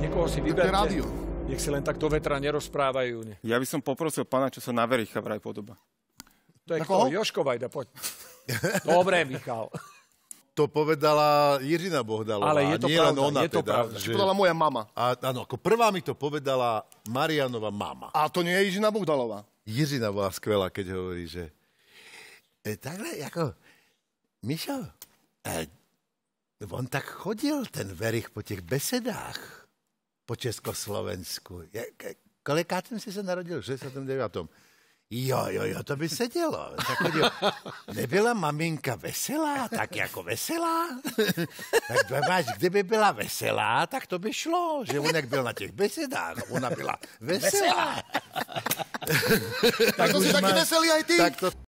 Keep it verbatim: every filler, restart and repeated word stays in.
Niekoho si To je vyberte. rádio. Nech si len takto vetra nerozprávajú. Ne. Ja by som poprosil pána, čo sa na Vericha vraj podoba. To je Na kto? koho? Jožko Vajda, poď. Dobre, Michal. To povedala Jiřina Bohdalová. Ale je to nie pravda, len ona je to teda, pravda. Že... To povedala moja mama. A, áno, ako prvá mi to povedala Marianova mama. A to nie je Jiřina Bohdalová. Jiřina bola skvelá, keď hovorí, že e, takhle, ako, Mišo, e, on tak chodil, ten Verich, po těch besedách po Československu. Je, ke, kolikátým si se narodil? V šedesátém devátém Jo, jo, jo, to by sedělo. Tak chodil, nebyla maminka veselá, tak jako veselá? Tak máš, kdyby byla veselá, tak to by šlo, že on jak byl na těch besedách, ona byla veselá. Tak to si taký veselý aj ty. Tak to